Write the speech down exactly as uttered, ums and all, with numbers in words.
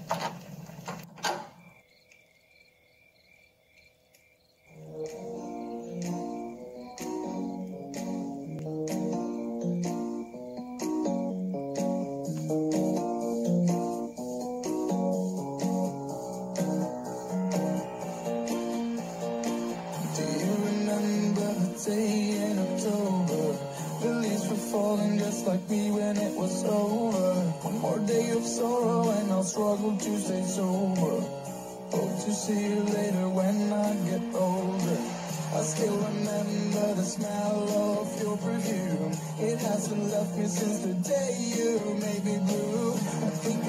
Falling just like me when it was over. One more day of sorrow and I'll struggle to stay sober. Hope to see you later when I get older. I still remember the smell of your perfume. It hasn't left me since the day you made me blue. I think